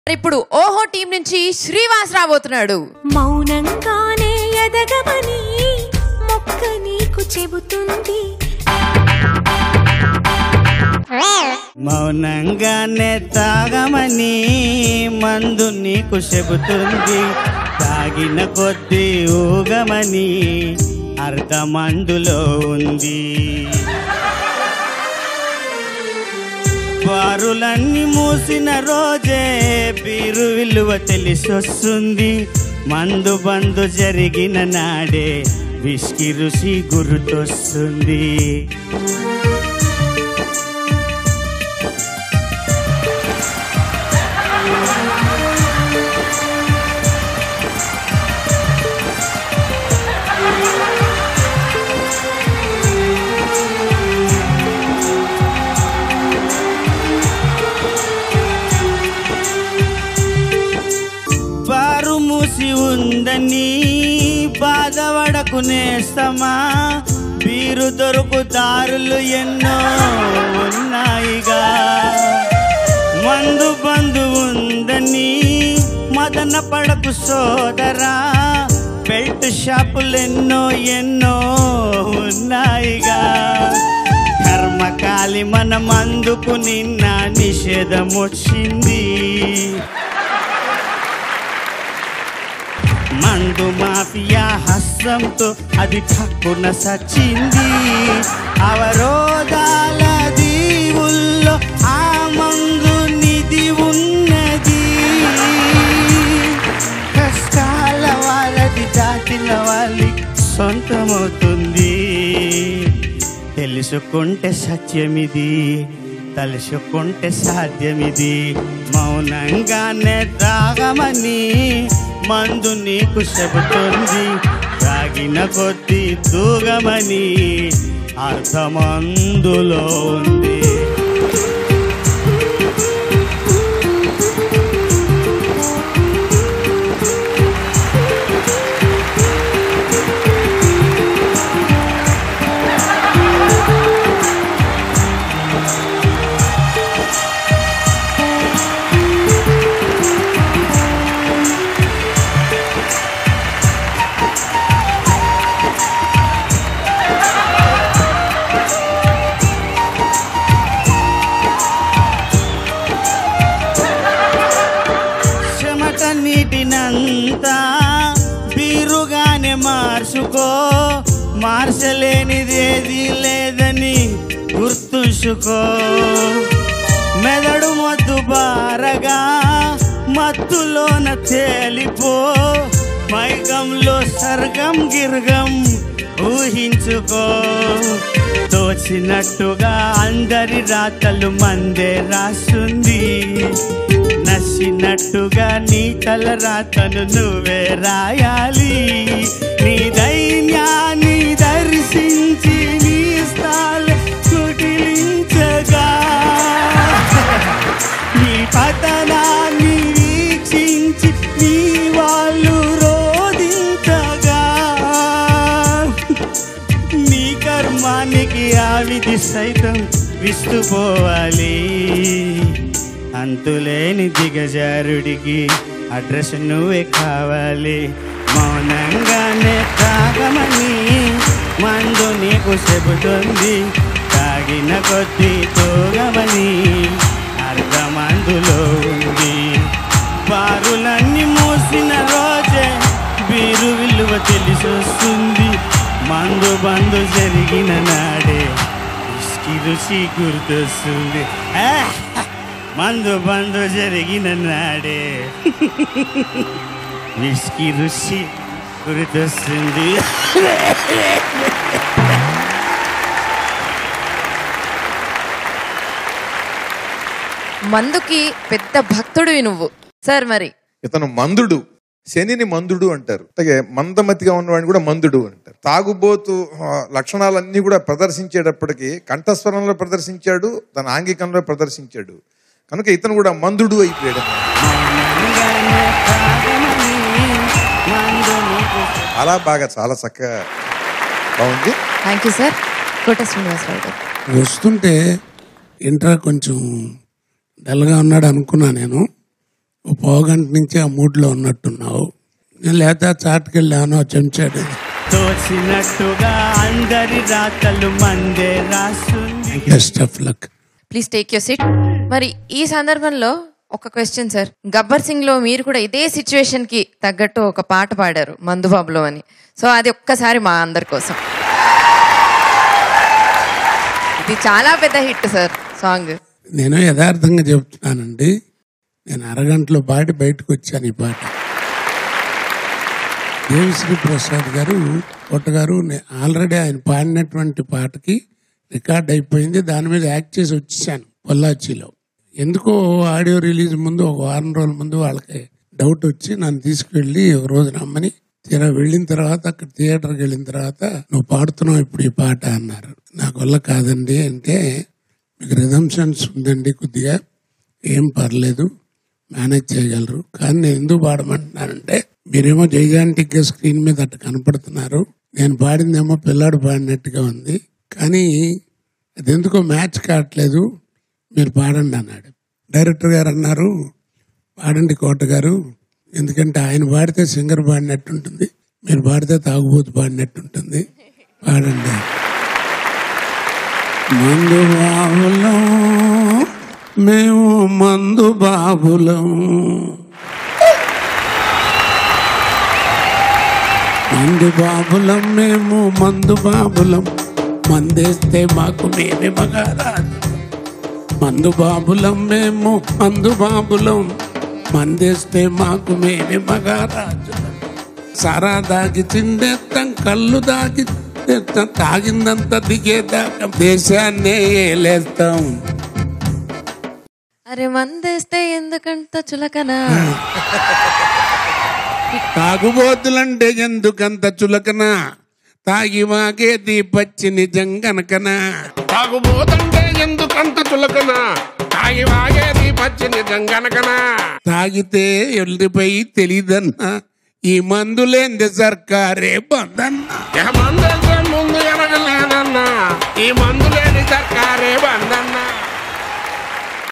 ఇప్పుడు ఓహో టీం నుంచి శ్రీవాస్ రాబోతున్నాడు. మౌనంగానే ఎదగమని మొక్క నీకు చెబుతుంది, మౌనంగానే తాగమని మందు నీకు చెబుతుంది, తాగిన కొద్దీ ఊగమని అర్ధమందులో ఉంది. బారులన్నీ మూసిన రోజే బీరు విలువ తెలిసొస్తుంది, మందు బందు జరిగిన నాడే విస్కీ రుచి గుర్తొస్తుంది. బారు మూసి ఉందని బాధపడకునేస్తమా, బీరు దొరుకుదారులు ఎన్నో ఉన్నాయిగా. మందు బందు ఉందని మదన పడకు సోదరా, బెల్ట్ షాపులెన్నో ఎన్నో ఉన్నాయిగా. కర్మకాలి మన మందుకు నిన్న నిషేధం వచ్చింది. మందు మాఫియా హస్తంతో అది పక్కున సచ్చింది. అవరోధాల దీవుల్లో ఆ మందు నిధి ఉన్నది. కష్టాల వాళ్ళది దాటిన వాళ్ళకి సొంతమవుతుంది. తెలుసుకుంటే సత్యమిది, తలుసుకుంటే సాధ్యమిది. మౌనంగానే తాగమని మందు నీకు చెబుతుంది, తాగిన కొద్దీ తూగమని అర్థమందులో ఉంది. నీటినంతా బీరుగానే మార్చుకో, మార్చలేనిదేది లేదని గుర్తుంచుకో. మెదడు మొద్దు బారగా మత్తులోన తేలిపో, మైకంలో సర్గం గిర్గం ఊహించుకో. తోచినట్టుగా అందరి రాతలు మందే రాస్తుంది, నచ్చినట్టుగా నీ తల రాతను నువ్వే రాయాలి. నీ దైన్యాన్ని దర్శించి నీ స్థాలు కుటిలించగా, నీ పతనాన్ని వీక్షించి నీ వాళ్ళు రోధించగా, నీ కర్మానికి ఆ విధి సైతం విస్తుపోవాలి. అంతులేని దిగజారుడికి అడ్రస్ నువ్వే కావాలి. మౌనంగానే తాగమని మందు నీకు చెబుతుంది, తాగిన కొద్దీ తోగమని అర్ధమందులో ఉంది. బారులన్నీ మూసిన రోజే బీరు విలువ తెలిసొస్తుంది, మందు బందు జరిగిన నాడే విస్కీ రుచి గుర్తొస్తుంది. మందు బందు జరిగిన నాడే విస్కీ రుచి గుర్తొస్తుంది. మందుకి పెద్ద భక్తుడివి నువ్వు సార్. మరి ఇతను మందుడు, శనిని మందుడు అంటారు. అలాగే మందమతిగా ఉన్నవాడిని కూడా మందుడు అంటారు. తాగుబోతు లక్షణాలన్నీ కూడా ప్రదర్శించేటప్పటికి కంఠస్వరంలో ప్రదర్శించాడు, తన ఆంగికంలో ప్రదర్శించాడు. కనుక ఇతను కూడా మందుడు అయిపోయాడు. అలా బాగా చాలా చక్కగా బాగుంది. Thank you sir. Kota Srinivasa Rao garu వస్తుంటే ఇంటర్ కొంచెం డల్గా ఉన్నాడు అనుకున్నా నేను. ఓ పావుగంట నుంచి ఆ మూడ్లో ఉన్నట్టున్నావు. నేను లేత చాటుకెళ్ళాను చెంచాడు. తోచినట్టుగా అందరి రాతలు మందే రాస్తుంది. Best of luck. Please take your seat. మరి ఈ సందర్భంలో ఒక క్వశ్చన్ సార్. గబ్బర్ సింగ్ లో మీరు కూడా ఇదే సిచ్యువేషన్ కి తగ్గట్టు ఒక పాట పాడారు మందుబాబులో అని. సో అది ఒక్కసారి మా అందరి కోసం. ఇది చాలా పెద్ద హిట్ సార్ సాంగ్. నేను యథార్థంగా చెప్తున్నానండి, నేను అరగంటలో పాడి బయటకు వచ్చాను. ఈ పాట దేవిశ్రీ ప్రసాద్ గారు కొట్టగారు ఆల్రెడీ ఆయన పాడినటువంటి పాటకి రికార్డ్ అయిపోయింది. దాని మీద యాక్ట్ చేసి వచ్చేసాను పొల్లాచిలో. ఎందుకో ఆడియో రిలీజ్ ముందు ఒక వారం రోజుల ముందు వాళ్ళకి డౌట్ వచ్చి నన్ను తీసుకువెళ్ళి ఒక రోజు రమ్మని, తీరా వెళ్ళిన తర్వాత అక్కడ థియేటర్కి వెళ్ళిన తర్వాత నువ్వు పాడుతున్నావు ఇప్పుడు ఈ పాట అన్నారు. నాకు వల్ల కాదండి అంటే, మీకు రిథమ్ సెన్స్ ఉందండి కొద్దిగా, ఏం పర్లేదు మేనేజ్ చేయగలరు, కానీ నేను ఎందుకు పాడమంటున్నానంటే మీరేమో జైజాంటిక్ గా స్క్రీన్ మీద అట్లా కనపడుతున్నారు, నేను పాడిందేమో పిల్లాడు పాడినట్టుగా ఉంది, కానీ అది ఎందుకో మ్యాచ్ కావట్లేదు, మీరు పాడండి అన్నాడు. డైరెక్టర్ గారు అన్నారు పాడండి కోట గారు, ఎందుకంటే ఆయన పాడితే సింగర్ పాడినట్టు ఉంటుంది, మీరు పాడితే తాగుబోతు పాడినట్టు ఉంటుంది, పాడండి. మందు బాబులం మేము, మందు బాబులం, మందు బాబులం మేము, మందు బాబులం, మందేస్తే మాకు మేమే మగారాజు. మందు బాబులం మేము, మందు బాబులం, మందేస్తే మాకు మేమే మగారాజు. సారా దాగి చిండేస్తాం, కళ్ళు దాగి తాగిందంతా దిగేదాకా దేశాన్నే ఏలేస్తాం. అరే మందేస్తే ఎందుకంత చులకనా, తాగుబోతులంటే ఎందుకంత చులకనా, తాగి వాగేది పచ్చి నిజం గనకనా. తాగుబోతంటే ఎందుకంత చులకనా, తాగి వాగేది పచ్చి నిజం గనకనా. తాగితే ఎల్లిపై తెలీదన్నా, ఈ మందులేంది సర్కారే బందన్నా.